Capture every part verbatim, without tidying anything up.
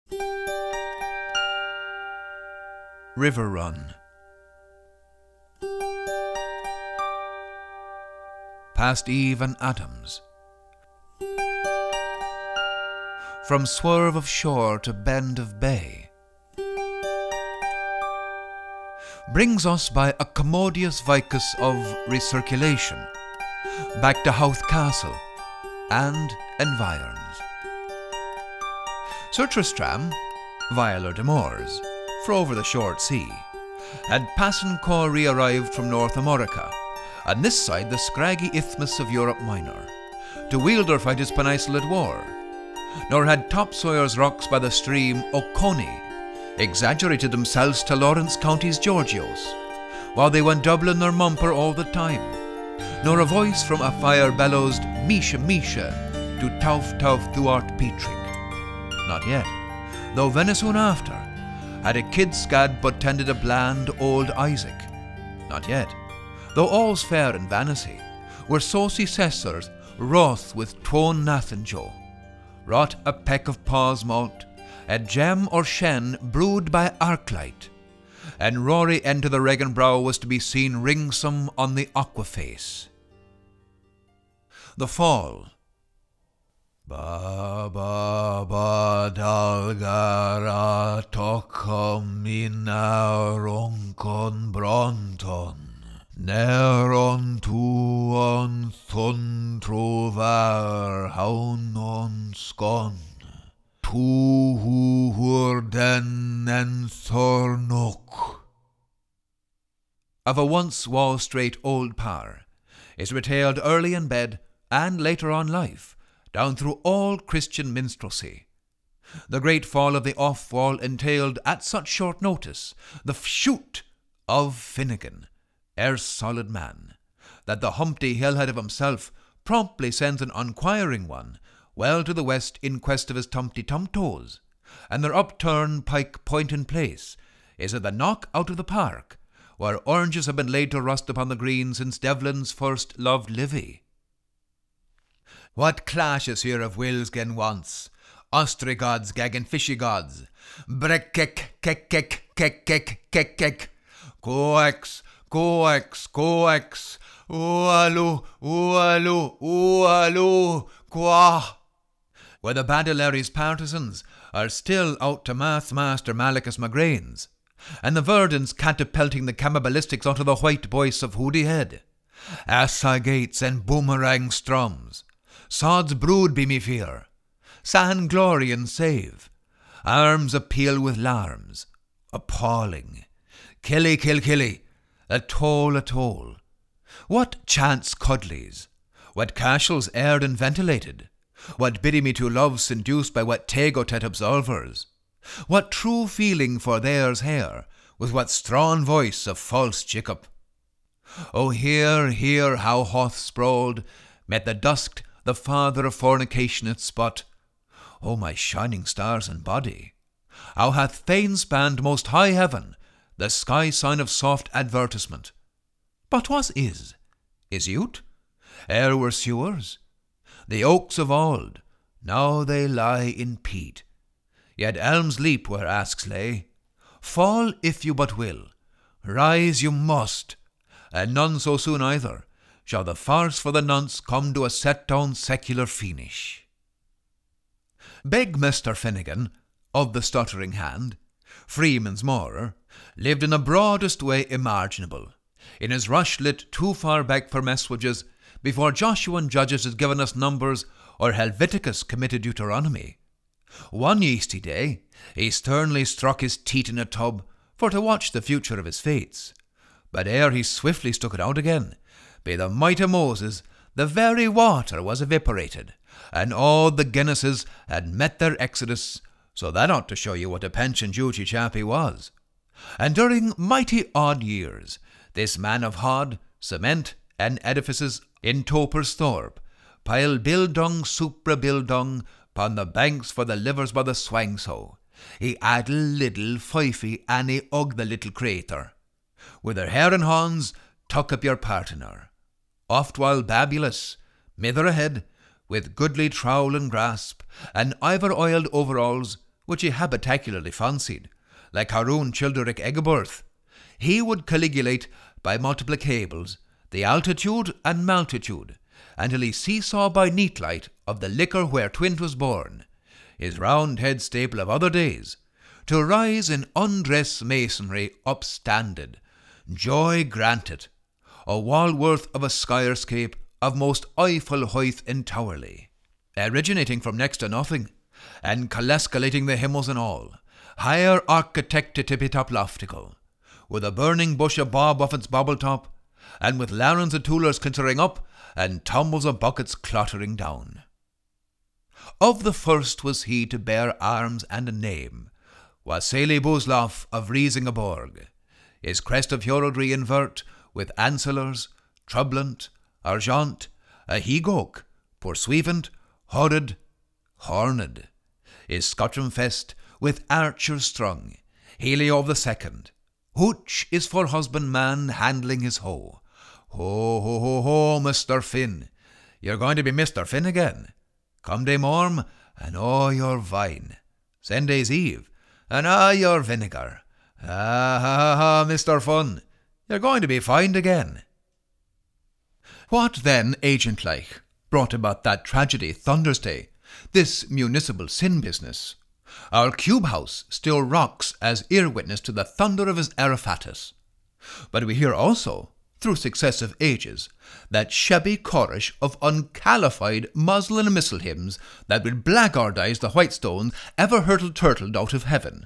Riverrun. Past Eve and Adams. From swerve of shore to bend of bay, brings us by a commodious vicus of recirculation back to Howth Castle and environs. Sir Tristram, Viola de Moors, for over the short sea, had passing Corey arrived from North America, and this side the scraggy isthmus of Europe Minor, to wield or fight his peninsula war, nor had Topsawyer's rocks by the stream Oconee exaggerated themselves to Lawrence County's Georgios, while they went doubling their mumper all the time, nor a voice from a fire bellows Misha Misha to Tauf Tauf Thuart Petrick. Not yet, though venison after, had a kid scad but tended a bland old Isaac. Not yet, though all's fair in vanity, were saucy cessors wroth with twone Nathan Joe, wrought a peck of paw's malt, a gem or shen brewed by arclight, and Rory into the Regan brow was to be seen ringsome on the aqua face. The Fall. Ba ba ba dalgara tokom ina ronkon bronton, neron tuon thun trovar haunon skon, tu hurden en thornok. Of a once Wall Street old par is retailed early in bed and later on life, down through all Christian minstrelsy. The great fall of the off-wall entailed at such short notice the shoot of Finnegan, ere solid man, that the Humpty Hillhead of himself promptly sends an unquiring one well to the west in quest of his Tumpty-Tum-Toes, and their upturned pike point in place is at the knock out of the park, where oranges have been laid to rust upon the green since Devlin's first loved Livy. What clashes here of wills gen once, ostrigods gagging fishy gods, brek kek kek kek kek kek kek kek, coex, coex, coex, ooaloo, ooaloo, ooaloo, qua. Where the Badilary's partisans are still out to math master Malachus McGrains, and the Verdons catapulting the cannibalistics onto the white voice of Hoody Head, Assa Gates and Boomerang Strums, Sod's brood be me fear, San glory and save, arms appeal with larms, appalling, killy kill killy, a toll a toll. What chance cuddlies, what cashels aired and ventilated, what biddy me to loves induced by what Tagotet absolvers, what true feeling for theirs hair, with what strong voice of false Jacob. Oh, hear, hear how Hoth sprawled, met the dusk the father of fornication at spot. O my shining stars and body, how hath fain spanned most high heaven the sky sign of soft advertisement. But what is? Is youth? Ere were sewers. The oaks of old, now they lie in peat. Yet elms leap where asks lay. Fall if you but will, rise you must, and none so soon either shall the farce for the nonce come to a set-down secular finish. Beg Mister Finnegan, of the stuttering hand, Freeman's Moorer, lived in the broadest way imaginable, in his rush lit too far back for messages before Joshua and Judges had given us numbers or Helveticus committed Deuteronomy. One yeasty day he sternly struck his teat in a tub for to watch the future of his fates, but ere he swiftly stuck it out again, by the might of Moses, the very water was evaporated, and all the Guinnesses had met their exodus, so that ought to show you what a pension duty chap he was. And during mighty odd years, this man of hod, cement, and edifices in Toper's Thorpe piled bildung supra bildung upon the banks for the livers by the swangso. He addle little fifey any og the little crater. With her hair and horns, tuck up your partner. Oft while Babulus, mither ahead, with goodly trowel and grasp, and ivor-oiled overalls, which he habitacularly fancied, like Haroun Childeric Egbert, he would calculate by multiplicables the altitude and maltitude, until he seesaw by neat light of the liquor where twint was born, his round head staple of other days, to rise in undress masonry upstanded, joy granted, a Walworth of a skyrscape of most awful height entowerly, originating from next to nothing, and calescalating the himmels and all, higher architect to tippy-top loftical, with a burning bush of bob off its bobble top, and with larrons of toolers clittering up, and tumbles of buckets clattering down. Of the first was he to bear arms and a name, Wassili Buzlov of Riesingeborg, his crest of heraldry invert, with ancillars, troublant, argent, a he-goak, pursuivant, horrid, horned, his scutcheon fest, with archers strung, Helio of the second, hooch is for husbandman handling his hoe. Ho, ho, ho, ho, Mister Finn, you're going to be Mister Finn again. Come day morn, and oh, your vine. Sunday's eve, and ah, your vinegar. Ah, ha, ha, ha, Mister Fun, you're going to be fined again. What then, agent-like, brought about that tragedy Thundersday, this municipal sin business? Our cube house still rocks as ear-witness to the thunder of his Araphatus. But we hear also, through successive ages, that shabby chorus of uncalified muslin missile hymns that will blackguardize the whitestones ever hurtle-turtled out of heaven.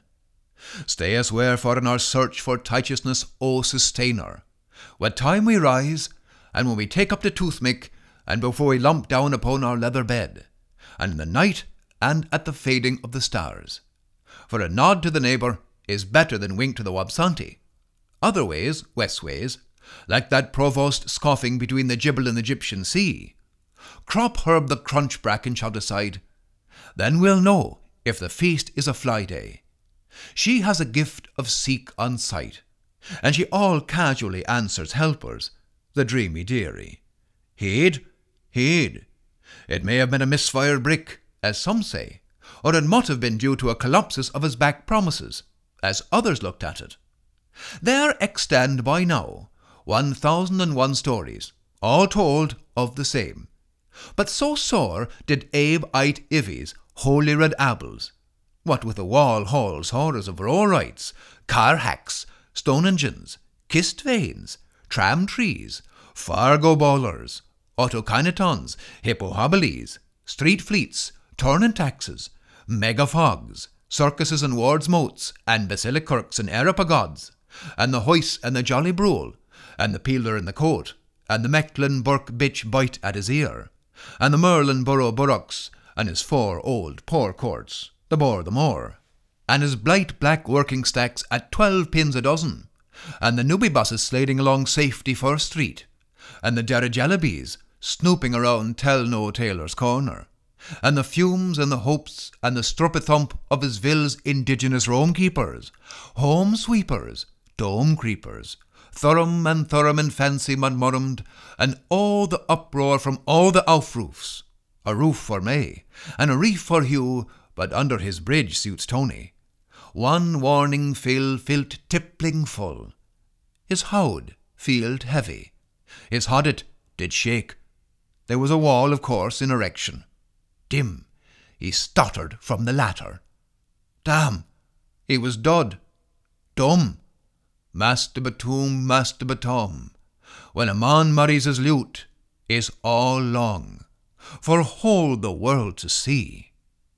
Stay us wherefore in our search for righteousness, O Sustainer. What time we rise, and when we take up the toothmick, and before we lump down upon our leather bed, and in the night, and at the fading of the stars. For a nod to the neighbour is better than wink to the wabsanti. Other ways, west ways, like that provost scoffing between the Gibel and the Egyptian sea. Crop herb the crunch bracken shall decide. Then we'll know if the feast is a fly day. She has a gift of seek on sight, and she all casually answers helpers, the dreamy dearie. Heed, heed. It may have been a misfired brick, as some say, or it might have been due to a collapsus of his back promises, as others looked at it. There extant by now one thousand and one stories, all told of the same. But so sore did Abe ite Ivy's holy red apples, what with the wall halls horrors of raw rights, car hacks, stone engines, kissed veins, tram trees, Fargo bowlers, autokinetons, hippohobilies, street fleets, turning taxes, megafogs, circuses and wards moats, and basilic kirks and aeropagods, and the hoist and the jolly brule, and the peeler in the coat, and the Mecklenburg bitch bite at his ear, and the Merlin borough burrocks, and his four old poor courts, the more the more, and his blight black working stacks at twelve pins a dozen, and the newbie buses sliding along Safety First Street, and the dirigilebees snooping around Tell No Taylor's corner, and the fumes and the hopes and the struppy-thump of his ville's indigenous roam-keepers, home-sweepers, dome-creepers, Thurum and Thurum and Fancy Mudmurrumed, and all the uproar from all the off-roofs, a roof for May, and a reef for Hugh, but under his bridge suits Tony. One warning fill filt tippling full. His howd feeled heavy. His hoddet did shake. There was a wall, of course, in erection. Dim, he stuttered from the latter. Damn, he was dod, dumb. Master Batum, Master Batum, when a man marries his lute, is all long, for hold the world to see.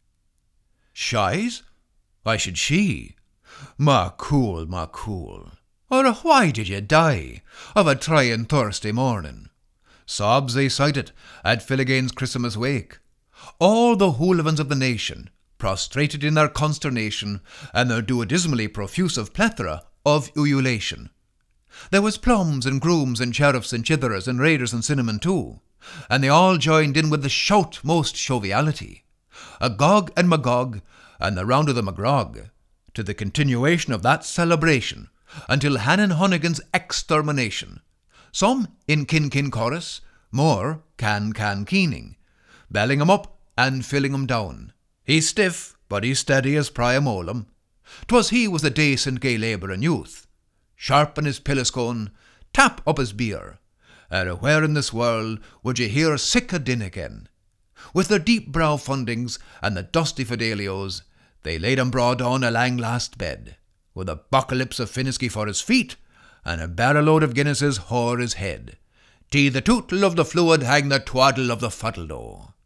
Shies? Why should she? Ma cool, ma cool. Or why did you die of a trying Thursday morning? Sobs they cited at Finnegans' Christmas wake. All the hooligans of the nation, prostrated in their consternation, and their duodismally profusive plethora of ululation. There was plums and grooms and sheriffs and chitherers and raiders and cinnamon too, and they all joined in with the shout most joviality, Agog and Magog, and the round of the Magrog, to the continuation of that celebration until Hannon Hunnigan's extermination, some in kin-kin chorus, more can-can keening, belling 'em up and filling 'em down. He's stiff, but he's steady as Priam Olam. 'Twas he was a decent gay labouring youth, sharpen his pilliscone, tap up his beer, and where in this world would ye hear sic a din again? With their deep brow fundings and the dusty fidelios, they laid him broad on a lang last bed, with a buckalips of Finnesky for his feet, and a barrel load of Guinnesses o'er his head. Tee the tootle of the fluid hang the twaddle of the fuddle-do.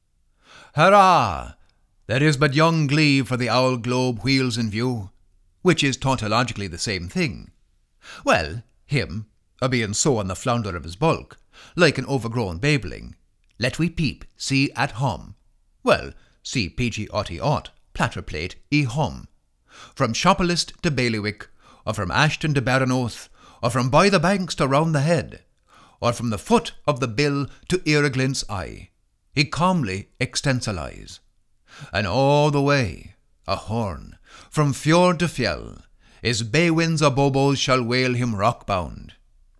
Hurrah! There is but young glee for the owl globe wheels in view, which is tautologically the same thing. Well, him, a being so on the flounder of his bulk, like an overgrown babeling, let we peep, see at hum. Well, see P G Otty Ot, platter plate, e hum. From Shopalist to Bailiwick, or from Ashton to Baranoth, or from by the banks to round the head, or from the foot of the bill to Irreglint's eye, he calmly extensilize. And all the way, a horn, from fjord to fjell, his bay winds or bobos shall wail him rock-bound.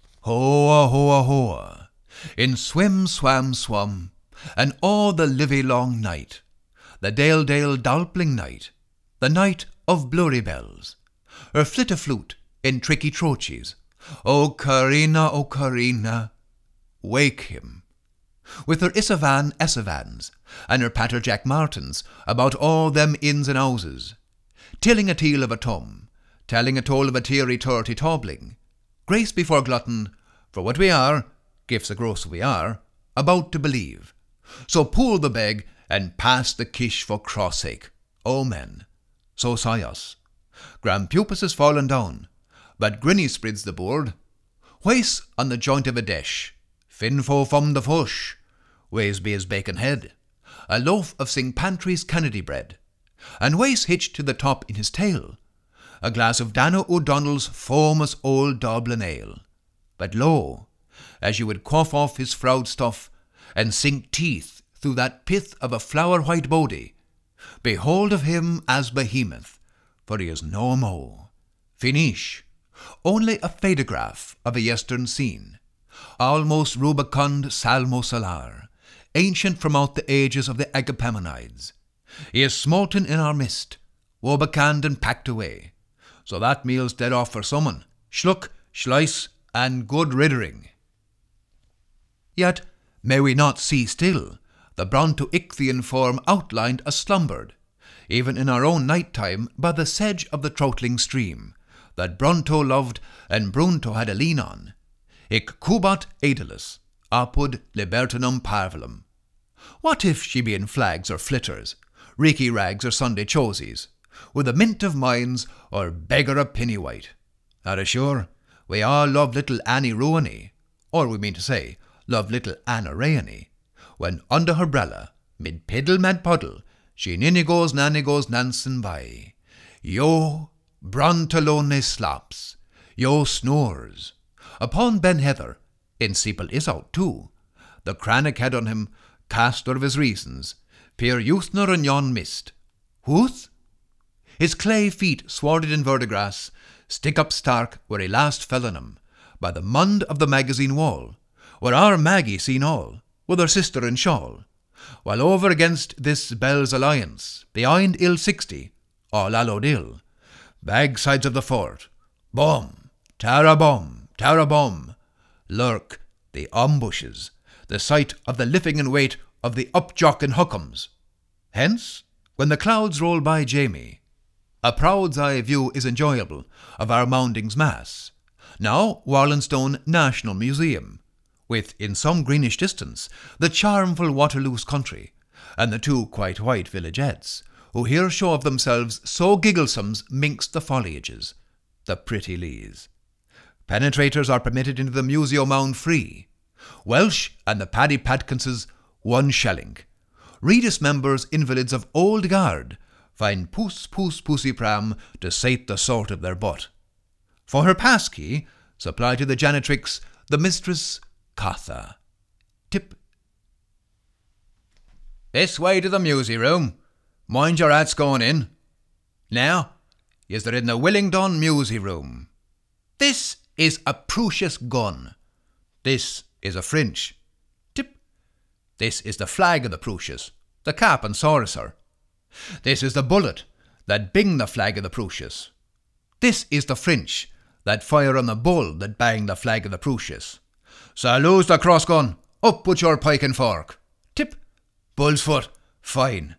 Hoa, hoa, hoa, in swim, swam, swum, and all the livy-long night, the dale-dale dalpling night, the night of blurry bells, her flit-a-flute in tricky troches, O Carina, O Carina, wake him, with her Isavan Essavans, and her patter Jack Martins about all them inns and houses, tilling a tale of a tum, telling a toll of a teary turty tobbling, grace before glutton, for what we are, gifts a gross we are, about to believe. So pull the beg and pass the kish for cross sake, O men, so sigh us. Grand Pupus has fallen down, but Grinny spreads the board. Joyce on the joint of a dish, Finfo from the fush, Ways be his bacon head, a loaf of Sing Pantry's Kennedy bread, and Joyce hitched to the top in his tail, a glass of Dano O'Donnell's famous old Dublin ale. But lo, as you would quaff off his froud stuff, and sink teeth through that pith of a flower-white bodie, behold of him as behemoth, for he is no mo, finish, only a photograph of a yestern scene, almost rubicund salmo salar, ancient from out the ages of the Agapemonides. He is smolten in our midst, wobecanned and packed away, so that meal's dead off for someone, schluck, schleiss, and good riddering. Yet may we not see still the Bronto-Ichthian form outlined as slumbered, even in our own night time, by the sedge of the troutling stream, that Bronto loved and Brunto had a lean on. Hic cubat aedulus, apud libertinum parvulum. What if she be in flags or flitters, reeky rags or Sunday chosies, with a mint of mines or beggar a pennywhite? Are sure, we all love little Annie Ruany, or we mean to say, love little Anna Rayany, when under her brella, mid piddle mad puddle, she ninny goes nanny goes nansen by. Yo, Brontolone slaps, yo snores. Upon Ben Heather, in Seeple is out too, the crannock head on him, castor of his reasons, peer Youthner and yon mist. Whoth? His clay feet swarded in verdigras, stick up stark where he last fell on him, by the mund of the magazine wall, where our Maggie seen all, with her sister in shawl, while over against this Bell's alliance, behind ill sixty, all allowed ill, bag sides of the fort, bom, tara bom, tara bom, lurk the ambushes, the sight of the lifting and weight of the upjock and huckums. Hence, when the clouds roll by Jamie, a proud's eye view is enjoyable of our Moundings Mass, now Warlenstone National Museum, with, in some greenish distance, the charmful Waterloose country, and the two quite white villagettes, who here show of themselves so gigglesomes minx the foliages, the pretty lees. Penetrators are permitted into the Museo Mound free. Welsh and the Paddy Padkinses, one shilling. Redis members, invalids of old guard, find puss puss pussy pram to sate the sort of their butt. For her passkey, supply to the janitrix the mistress Catha. Tip. This way to the musy room. Mind your hats going in. Now, is there in the Willingdon musy room. This is a precious gun. This is a French. Tip. This is the flag of the Prussias, the cap and saucer. This is the bullet that bing the flag of the Prussias. This is the French that fire on the bull that bang the flag of the Prussias. Salute the crossgun, up with your pike and fork. Tip, bull's foot, fine.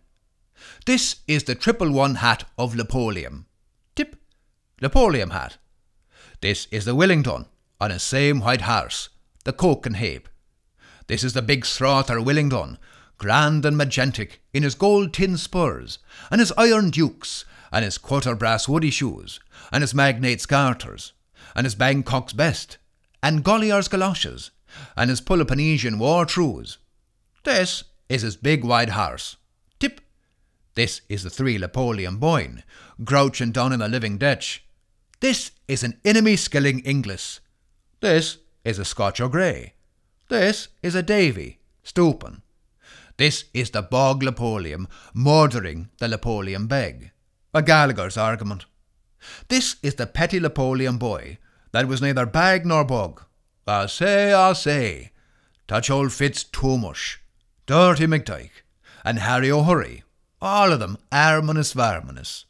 This is the triple one hat of Napoleon. Tip, Napoleon hat. This is the Wellington on his same white horse, the coke and hape. This is the big Strother Wellington, grand and magentic, in his gold tin spurs, and his iron dukes, and his quarter brass woody shoes, and his magnate's garters, and his Bangkok's best, and Gollier's galoshes, and his Peloponnesian war trews. This is his big wide horse. Tip, this is the three Napoleon Boyne, grouching down in the living ditch. This is an enemy skilling Inglis. This is a Scotch O'Grey. This is a Davy, stooping. This is the bog Napoleon murdering the Napoleon beg. A Gallagher's argument. This is the petty Napoleon boy that was neither bag nor bog. I say, I say, touch old Fitz Toomush, Dirty McDyke, and Harry O'Hurry, all of them arminus varminus.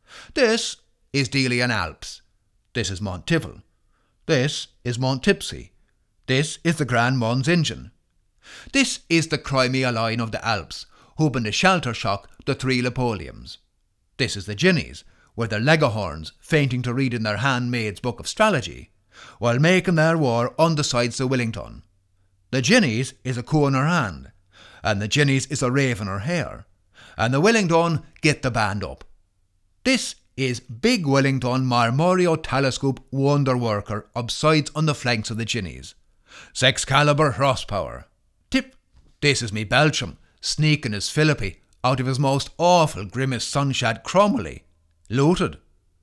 This is Delian Alps. This is Montivel. This is Montipsy. This is the Grand Mons engine. This is the Crimea line of the Alps, who've been the shelter shock the three Napoleons. This is the Ginnies, with their Leghorns fainting to read in their handmaid's book of astrology, while making their war on the sides of Wellington. The Ginnies is a coup in her hand, and the Ginnies is a rave in her hair, and the Wellington get the band up. This is Big Wellington Marmorio Telescope Wonder Worker upsides on the flanks of the Ginnies. Six caliber horsepower. Tip, this is me Belcham, sneaking his Philippi out of his most awful grimace sunshad Cromwelly. Looted.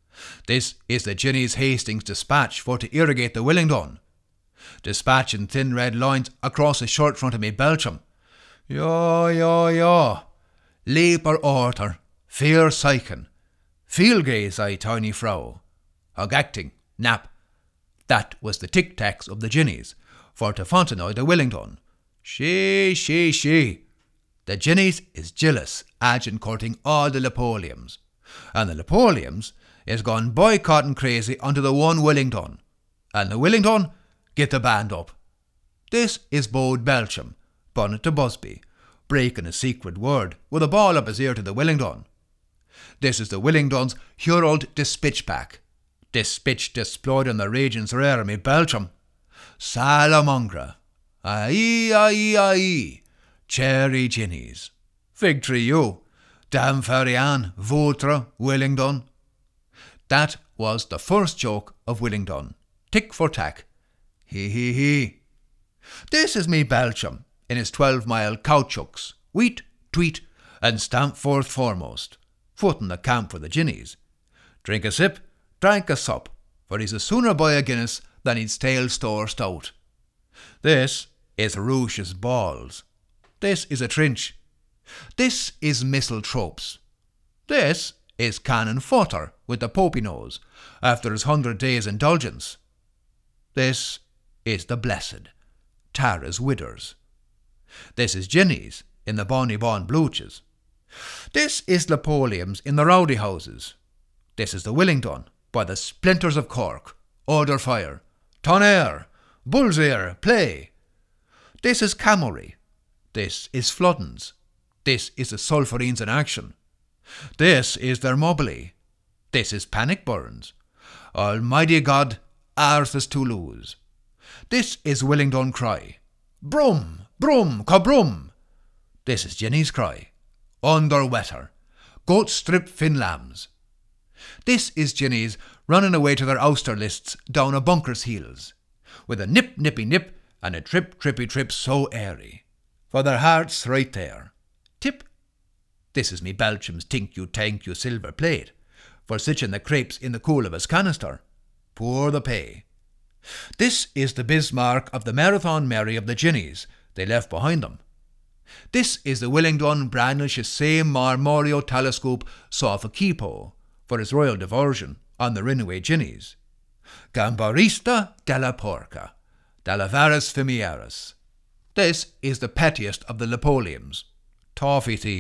This is the Ginnies Hastings dispatch for to irrigate the Wellington. Dispatching thin red lines across the shirt front of me Belcham. Yo, yo, yo. Leaper orter, fear syken. Feel gaze, I tiny frau. Hog acting, nap. That was the tic-tacs of the Ginnies, for to Fontenoy the Wellington. She, she, she. The Ginnies is jealous, agin courting all the Napoleons. And the Napoleons is gone boycotting crazy onto the one Wellington. And the Wellington get the band up. This is Bode Belcham, bonnet to Busby, breaking a secret word with a ball up his ear to the Wellington. This is the Wellington's Hurold Despitchback. Despitch desployed on the regions rare me Belcham. Salamongra. Aye, aye, aye. Cherry Ginnies. Fig tree you. Damn Ferrian, Vautre, Wellington. That was the first joke of Wellington. Tick for tack. He, he, he. This is me Belcham in his twelve-mile cowchucks, wheat, tweet, and stamp forth foremost, footing the camp for the Ginnies. Drink a sip, drank a sup, for he's a sooner buy a Guinness than he'd stale store stout. This is Rouche's balls. This is a Trinch. This is Missile Tropes. This is Canon Futter with the popey nose after his hundred days' indulgence. This is the Blessed, Tara's Withers. This is Ginnies in the Bonnie Bon Bluches. This is Napoleon's in the Rowdy Houses. This is the Wellington by the Splinters of Cork. Order fire. Tonnerre. Bull's ear. Play. This is Camory. This is Floodens. This is the Sulphurines in action. This is their Mobley. This is Panic Burns. Almighty God, ours is to lose. This is Wellington Cry. Brum, brum, kabrum. This is Jenny's Cry. Under wetter. Goat strip fin lambs. This is Jenny's running away to their ouster lists down a bunker's heels, with a nip nippy nip and a trip trippy trip so airy, for their hearts right there. Tip. This is me Belcham's tink you tank you silver plate, for sitching the crepes in the cool of his canister. Poor the pay. This is the Bismarck of the Marathon Mary of the Ginnies they left behind them. This is the Wellington Branish's same Marmorio telescope saw for Kipo, for his royal diversion on the Rinaway Ginnies. Gambarista della Porca, della Varis Fimiaris. This is the pettiest of the Napoleons. Toffee thief,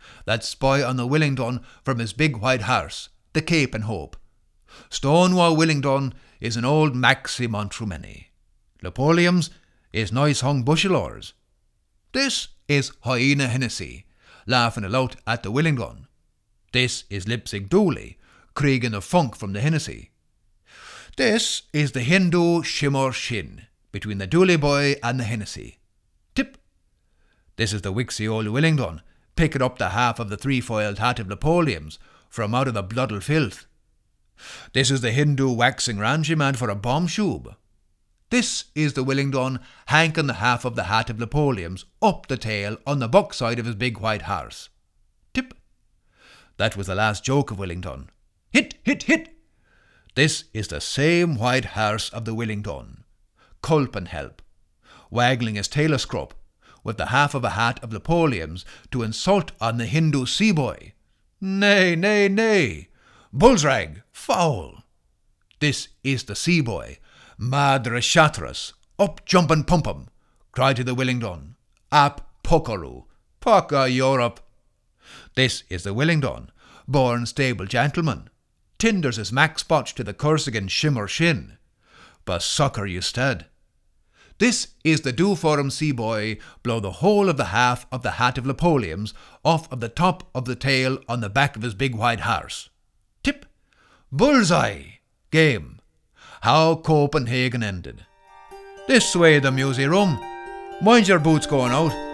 that spy on the Willingdon from his big white horse, the Cape and Hope. Stonewall Willingdon is an old maxim on too many. Napoleon's is nice hung bushel oars. This is Hyena Hennessy, laughing aloud at the Willingdon. This is Lipsig Dooley, creaking the funk from the Hennessy. This is the Hindu Shimmer Shin, between the Dooley boy and the Hennessy. Tip. This is the wixy old Willingdon, picking up the half of the three-foiled hat of Napoleon's from out of the blooded filth. This is the Hindu waxing rangy man for a bomb shoob. This is the Willingdon hanking the half of the hat of Napoleon's up the tail on the buck side of his big white horse. Tip. That was the last joke of Willingdon. Hit, hit, hit. This is the same white horse of the Willingdon, culp and help, waggling his tail a scrup, with the half of a hat of Napoleon's to insult on the Hindu sea-boy. Nay, nay, nay, bullsrag, foul. This is the sea-boy, Madre Shatras, up jump and pump 'em, cried to the Willingdon, ap puckaroo, pucka Europe. This is the Willingdon, born stable gentleman, tinders his mac spotch to the Corsican Shimmer Shin, but sucker you stead. This is the do-for-him sea-boy, blow the whole of the half of the hat of Napoleon's off of the top of the tail on the back of his big white horse. Tip. Bullseye. Game. How Copenhagen ended. This way the musy room. Mind your boots going out.